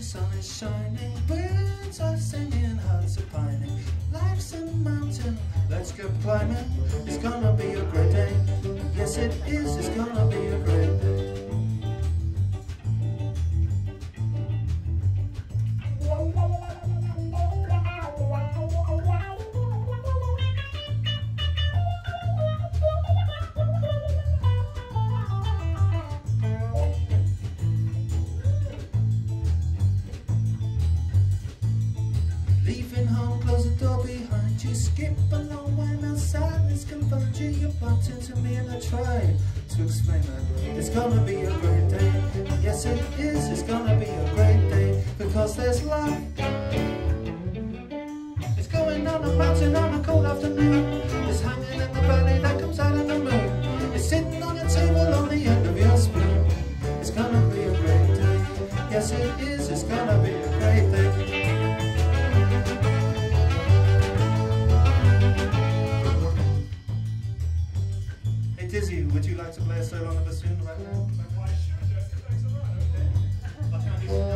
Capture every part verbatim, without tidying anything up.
the sun is shining, birds are singing, hearts are pining. Life's a mountain, let's go climbing. It's gonna be a great day. Yes it is, it's gonna be a great day. Leaving home, close the door behind you. Skip along when our sadness confounds you. You bumped into me and I tried to explain that it's gonna be a great day. Yes it is, it's gonna be a great day. Because there's love. It's going on a mountain on a cold afternoon. It's hanging in the valley that comes out of the moon. It's sitting on a table on the end of your spoon. It's gonna be a great day. Yes it is, it's gonna be a great day. Dizzy, would you like to play a solo on the bassoon right now? Why should I? If that's alright, okay. I can't do some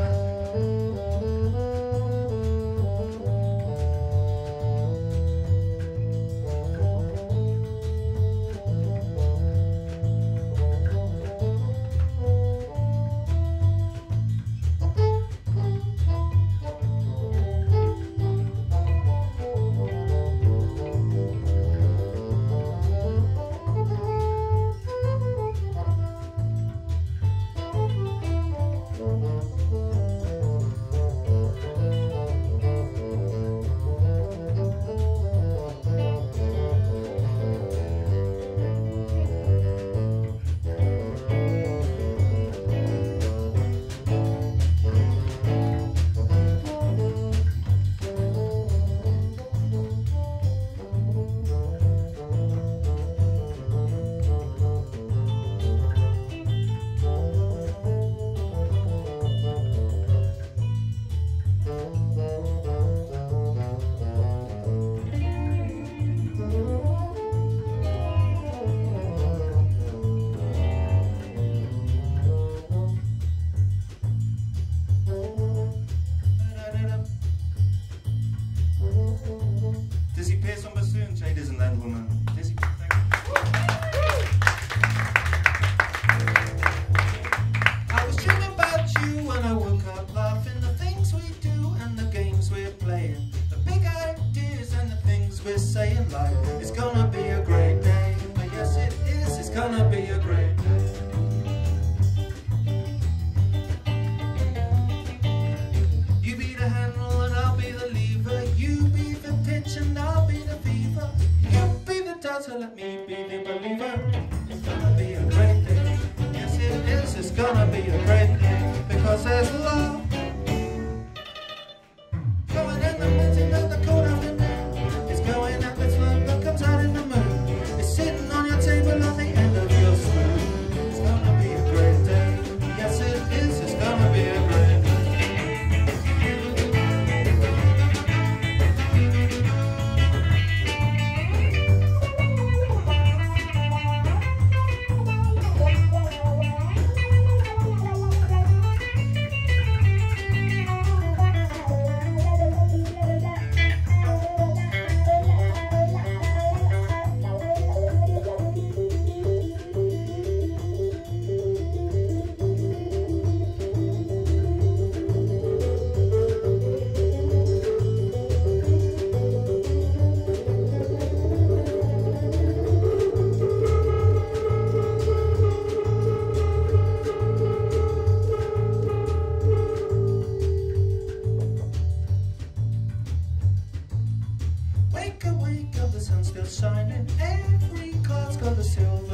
Dizzy Pierce on bassoon, Jade and that woman. Dizzy, thank you. I was dreaming about you when I woke up, laughing the things we do and the games we're playing, the big ideas and the things we're saying, like it's gonna be a great day. But yes it is, it's gonna be a great day. You be the handle and I'll be the lever. You be the pitch and I'll be the fever. You be the doubter, let me be the believer. It's gonna be a great day. Yes it is, it's gonna be a great day. Because there's love going in the mountain of the cold afternoon. It's going out the flame that comes out in the moon. It's sitting on your table on the end of your spoon. It's gonna be a great day. Yes it is, it's gonna be a great day. Wake up, wake up, the sun's still shining. Every cloud's got a silver